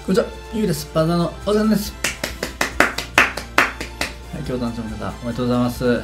こんにちは、ゆうです。パザのおざんです。はい、今日誕生日の方、おめでとうございます。はい、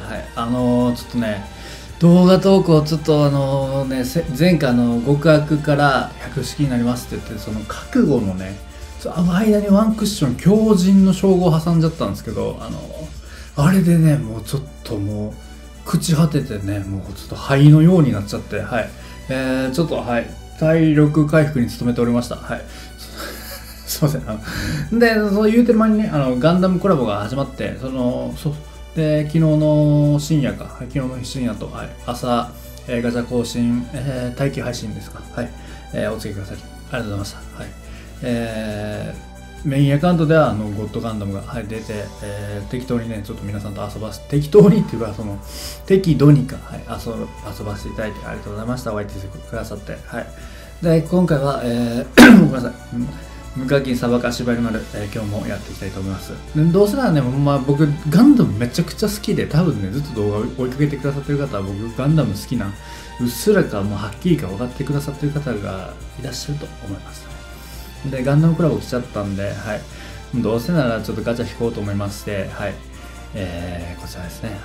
ちょっとね、動画投稿、ちょっと前回極悪から百式になりますって言って、その覚悟のね、間にワンクッション、強靭の称号を挟んじゃったんですけど、あれでね、もうちょっともう、朽ち果ててね、もうちょっと灰のようになっちゃって、はい。ちょっと、はい、体力回復に努めておりました。はい。すいません。で、そう言うてる間にね、ガンダムコラボが始まって、で、昨日の深夜か、はい、昨日の深夜と、はい、朝、ガチャ更新、待機配信ですか、はい、お付きください。ありがとうございました。はい。メインアカウントでは、ゴッドガンダムが、はい、出て、適当にね、ちょっと皆さんと遊ばせて、適当にっていうか、適度にか、はい、遊ばせていただいてありがとうございました。お相手してくださって。はい。で、今回は、ごめんなさい。無課金サバカ縛り丸、今日もやっていきたいと思います。でどうせならね、僕、ガンダムめちゃくちゃ好きで、多分ね、ずっと動画を追いかけてくださってる方は、僕、ガンダム好きな、うっすらか、もうはっきりか分かってくださってる方がいらっしゃると思います。で、ガンダムコラボ来ちゃったんで、はい。どうせならちょっとガチャ引こうと思いまして、はい。こちらですね、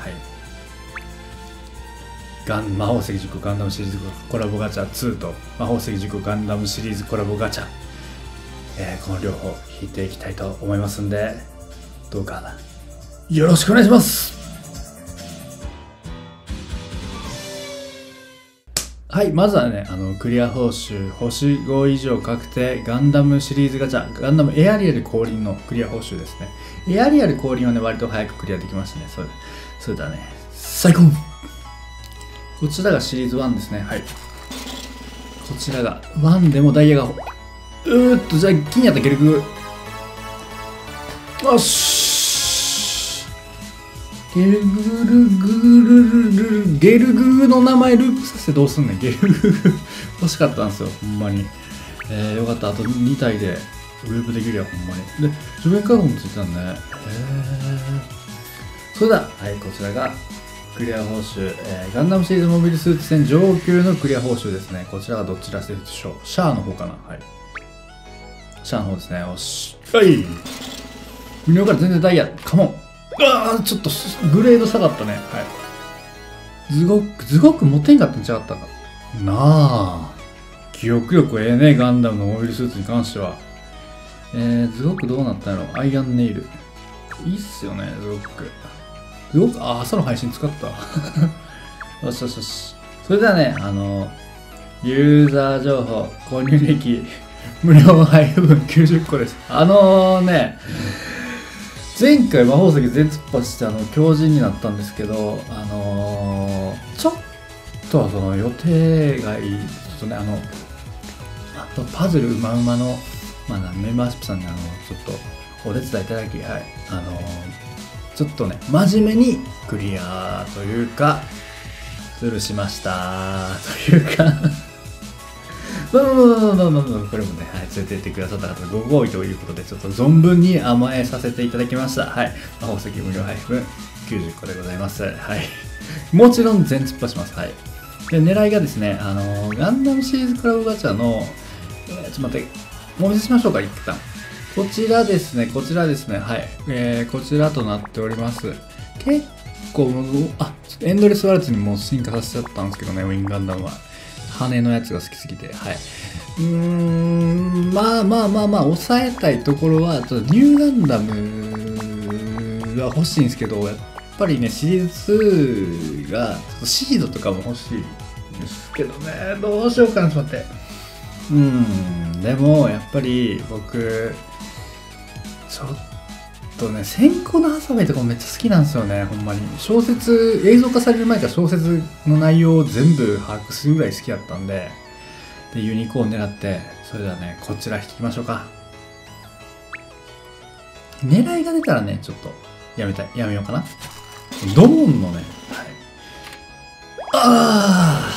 はい。魔法石塾ガンダムシリーズコラボガチャ2と魔法石塾ガンダムシリーズコラボガチャ、この両方引いていきたいと思いますんで、どうかよろしくお願いします。はい、まずはね、クリア報酬星5以上確定ガンダムシリーズガチャガンダムエアリアル降臨のクリア報酬ですね。エアリアル降臨はね、割と早くクリアできましたね。それだね、最高。こちらがシリーズ1ですね。はい。こちらが1でもダイヤがじゃあ金やったらゲルグよしゲルグの名前ループさせてどうすんねん。ゲルグ欲しかったんですよ、ほんまに。よかった。あと2体でループできるよ、ほんまに。で、助言カードもついてたんね。それでは、はい、こちらがクリア報酬、ガンダムシリーズモビルスーツ戦上級のクリア報酬ですね。こちらがどちらでしょう。シャアの方かな。はい。シャアの方ですね。よし。はい。無料から全然ダイヤ。カモン。ちょっとグレード下がったね。はい。ズゴック持てんかったんちゃったかなあ。記憶力ええね、ガンダムのモビルスーツに関しては。ズゴックどうなったんやろ。アイアンネイル。いいっすよね、ズゴック。ズゴック、朝の配信使った。よしよしよし。それではね、ユーザー情報、購入歴、無料配布分90個です。前回魔法石全突破して強靭になったんですけど、ちょっとその予定外、ちょっとね、パズルうまうまの、メンバーシップさんにちょっとお手伝いいただき、はい、ちょっとね、真面目にクリアというか、スルーしましたというか、これもね、はい、連れて行ってくださった方ご好意ということで、ちょっと存分に甘えさせていただきました。はい。魔法石無料配布90個でございます。はい。もちろん全突破します。はい。で、狙いがですね、ガンダムシリーズコラボガチャの、ちょっと待って、もうお見せしましょうか、一旦。こちらですね、はい。こちらとなっております。結構、エンドレスワルツにもう進化させちゃったんですけどね、ウィンガンダムは。羽のやつが好きすぎて、はい。抑えたいところは、ちょっとニューガンダムが欲しいんですけど、やっぱりね、シリーズ2が、シードとかも欲しいんですけどね、どうしようかな、ちょっと待って。でも、やっぱり僕、ちょっとね、先行のハサウェイとかもめっちゃ好きなんですよね、ほんまに。映像化される前から小説の内容を全部把握するぐらい好きだったんで、ユニコーン狙って、それではね、こちら引きましょうか。狙いが出たらね、ちょっとやめようかな。ドーンのね、はい。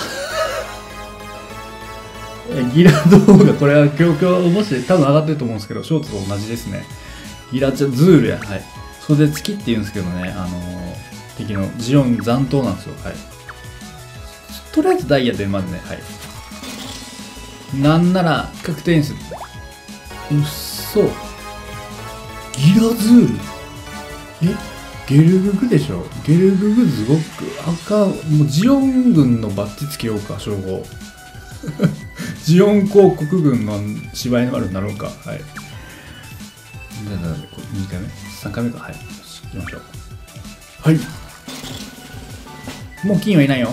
ギラ動画、これは今日もし多分上がってると思うんですけど、ショートと同じですね。ギラチャズールや、はい。袖付きって言うんですけどね、敵のジオン残党なんですよ、はい。とりあえずダイヤでまずね、はい。なんなら確定演出。うっそう。ギラズール。ゲルググでしょ。ゲルググズゴック。あかん。もうジオン軍のバッジつけようか、称号。ジオン公国軍の芝居のあるんだろうか。はい。2回目 ?3 回目か。はい。よし、行きましょう。はい。もう金はいないよ。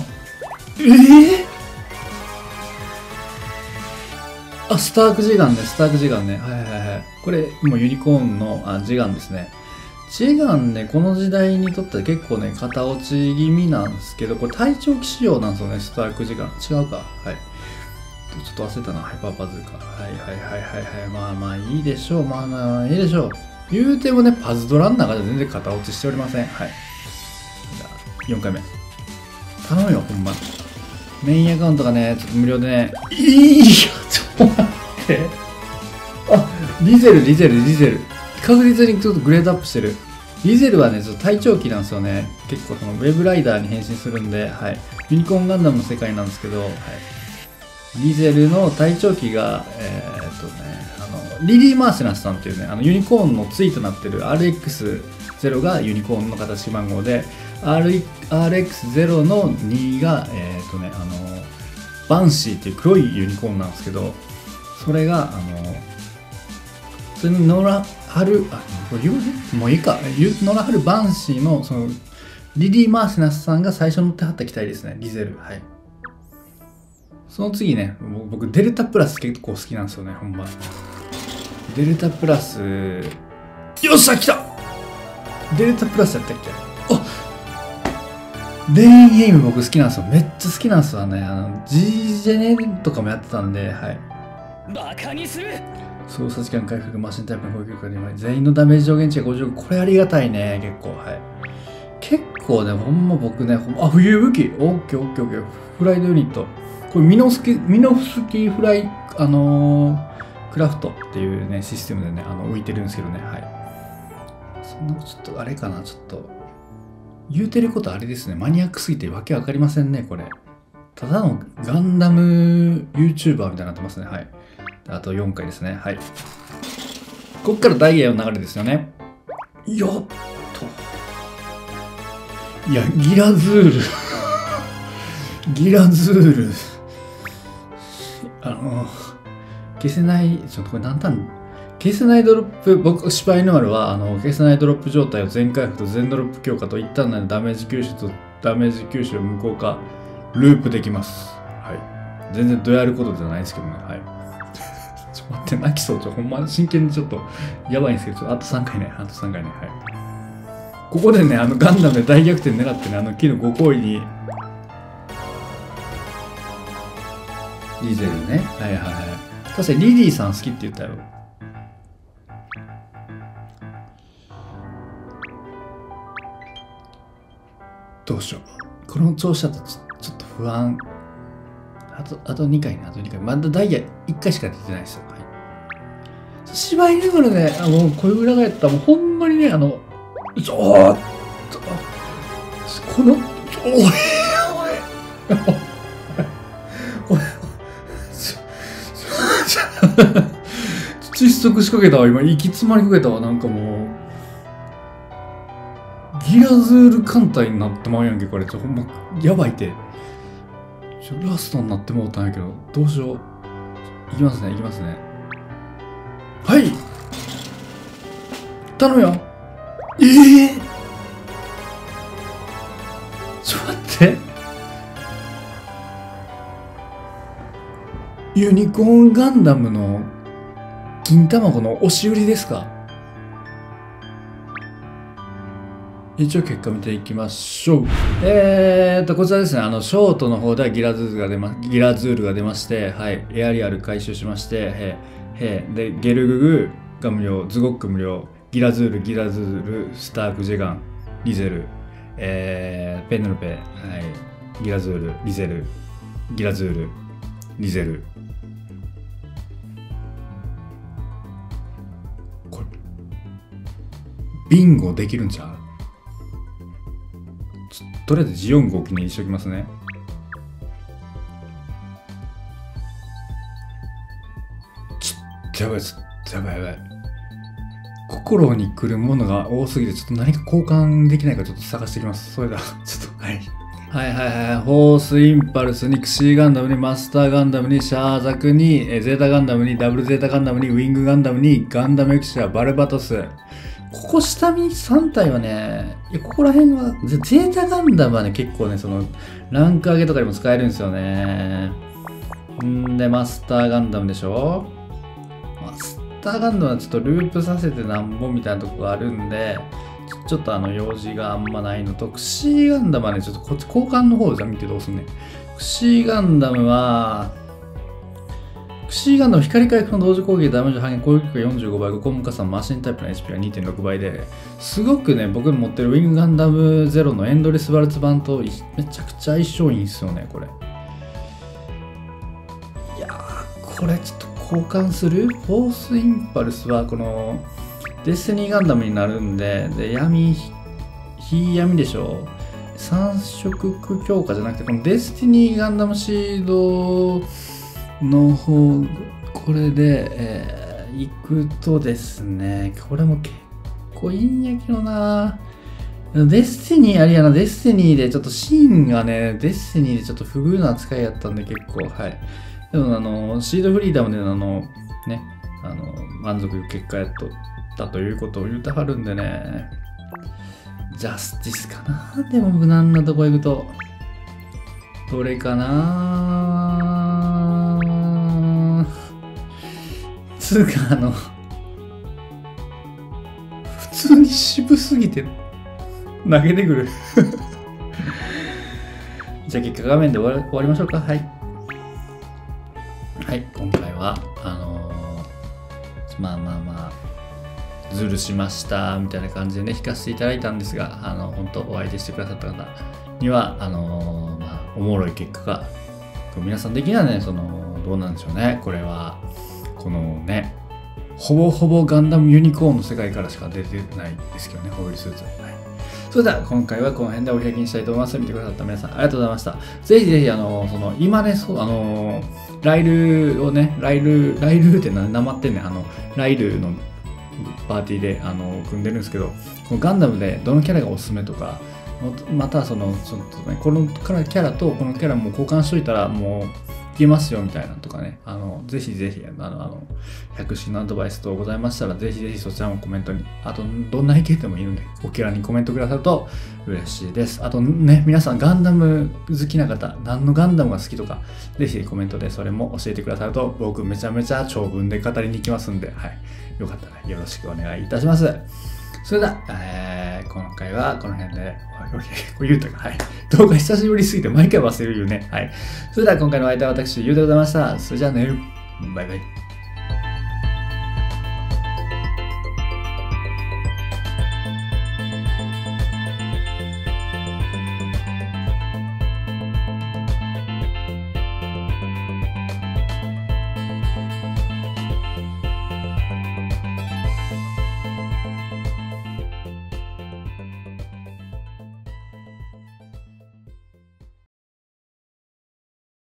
あ、スタークジガンね、スタークジガンね。はいはいはい。これ、もうユニコーンのジガンですね。ジガンね、この時代にとっては結構ね、型落ち気味なんですけど、これ隊長機仕様なんですよね、スタークジガン。違うか。はい。ちょっと忘れたな、ハイパーバズーカ。はいはいはいはいはい。まあまあいいでしょう。まあまあいいでしょう。言うてもね、パズドラの中で全然型落ちしておりません。はい。じゃあ、4回目。頼むよ、ほんま。メインアカウントがね、ちょっと無料でね。いいよ、ちょっと待って。あ、リゼル。確実にちょっとグレードアップしてる。リゼルはね、ちょっと隊長機なんですよね。結構そのウェブライダーに変身するんで、はい。ユニコーンガンダムの世界なんですけど、はい。リゼルの隊長機が、リリー・マーセナスさんっていうね、ユニコーンの対となってる RX0 がユニコーンの形番号で、RX0 の2が、バンシーっていう黒いユニコーンなんですけど、それが、それにノラハル、これ言うもういいか、ノラハルバンシーの、その、リリー・マーセナスさんが最初乗ってはった機体ですね、リゼル。はい。その次ね、僕、デルタプラス結構好きなんですよね、ほんま。デルタプラス、よっしゃ、来たデルタプラスやったっけ。あ、レインゲーム僕好きなんですよ。めっちゃ好きなんですよね。G ジェネとかもやってたんで、はい。バカにする操作時間回復、マシンタイプの攻撃力が2倍。全員のダメージ上限値が50。これありがたいね、結構。はい。結構ね、ほんま僕ね、あ、浮遊武器。オッケーオッケーオッケー。フライドユニット。これミノフスキーフライ、クラフトっていうね、システムでね、浮いてるんですけどね、はい。そんな、ちょっとあれかな、ちょっと。言うてることあれですね、マニアックすぎてわけわかりませんね、これ。ただのガンダム YouTuber みたいになってますね、はい。あと4回ですね、はい。こっからダイヤの流れですよね。よっと。いや、ギラズール。ギラズール。消せない、ちょっとこれ何ターン消せないドロップ、僕、シパイヌマルは、消せないドロップ状態を全回復と全ドロップ強化と一旦のダメージ吸収とダメージ吸収を無効化、ループできます。はい。全然どうやることじゃないですけどね。はい。ちょっと待って、泣きそう。ほんま真剣にちょっと、やばいんですけど、あと3回ね。あと3回ね。はい。ここでね、ガンダムで大逆転狙ってね、木の5行為に、リゼルね。はいはいはい。確かにリリーさん好きって言ったよ。どうしよう。この調子だとちょっと不安。あと2回ね、あと2回。まだダイヤ1回しか出てないですよ。はい。芝居ながらね、もう声裏返った。もうほんまにね、ちょっと、この、窒息しかけたわ、今。息詰まりかけたわ、なんかもう。ギラズール艦隊になってまうやんけ、これ。ほんま、やばいて。ラストになってもうたんやけど、どうしよう。いきますね、いきますね。はい、頼むよ。ちょっと待って。ユニコーンガンダムの金卵の押し売りですか？一応結果見ていきましょう。こちらですね、ショートの方ではギラズールが出まして、はい、エアリアル回収しまして、で、ゲルググが無料、ズゴック無料、ギラズール、スターク、ジェガン、リゼル、ペネロペ、はい、ギラズール、リゼル、ギラズール、リゼル。これ、ビンゴできるんちゃう？とりあえずジオン号記念しときますね。やばいです。やばい。 心に来るものが多すぎて、ちょっと何か交換できないかちょっと探してきます。それでは、ちょっと、はい。はいはいはい。フォースインパルスにクシーガンダムにマスターガンダムにシャーザクにゼータガンダムにダブルゼータガンダムにウィングガンダムにガンダムエクシア、バルバトス。ここ下見3体はね、ここら辺は、ゼータガンダムはね、結構ね、その、ランク上げとかにも使えるんですよね。んで、マスターガンダムでしょ。マスターガンダムはちょっとループさせてなんぼみたいなとこがあるんで、ちょっと用事があんまないのと、クシーガンダムはね、ちょっとこっち交換の方じゃ見てどうすんねん。クシーガンダムは、クシーガンダム光回復の同時攻撃ダメージ半減攻撃力が45倍、5項目加算マシンタイプの HP が 2.6 倍で、すごくね、僕の持ってるウィングガンダムゼロのエンドレスバルツ版とめちゃくちゃ相性いいんですよね、これ。いやー、これちょっと交換する？フォースインパルスはこのデスティニーガンダムになるんで、火闇でしょ。三色強化じゃなくて、このデスティニーガンダムシードの方、これで、行くとですね、これも結構いいんやけどな。デスティニーありやな、デスティニーでちょっとシーンがね、デスティニーでちょっと不遇な扱いやったんで結構、はい。でもシードフリーダムでね、満足いく結果やっとったということを言うてはるんでね、ジャスティスかな。でも無難なとこ行くと、どれかな。つうか普通に渋すぎて投げてくるじゃあ結果画面で終わりましょうか。はい。はい、今回はまあズルしましたみたいな感じでね、弾かせていただいたんですが、本当お相手してくださった方にはおもろい結果が、皆さん的にはね、どうなんでしょうね。これはこのね、ほぼほぼガンダムユニコーンの世界からしか出てないですけどね、ホイールスーツは。はい、それでは今回はこの辺でお開きにしたいと思います。見てくださった皆さんありがとうございました。ぜひぜひ今ね、ライルをね、ライルってなまってんね、ライルのパーティーで組んでるんですけど、このガンダムでどのキャラがおすすめとか、またこのキャラとこのキャラも交換しといたらもういけますよみたいなとかね、ぜひぜひ百式のアドバイス等ございましたら、ぜひぜひそちらもコメントに、あとどんな意見でもいいのでお気軽にコメントくださると嬉しいです。あとね、皆さんガンダム好きな方、何のガンダムが好きとか、ぜひコメントでそれも教えてくださると、僕めちゃめちゃ長文で語りに行きますんで、はい、よかったらよろしくお願いいたします。それでは、今回はこの辺で、これ言うたか、はい。動画久しぶりすぎて毎回忘れるよね。はい。それでは今回のお相手は私、ゆうでございました。それじゃあね、バイバイ。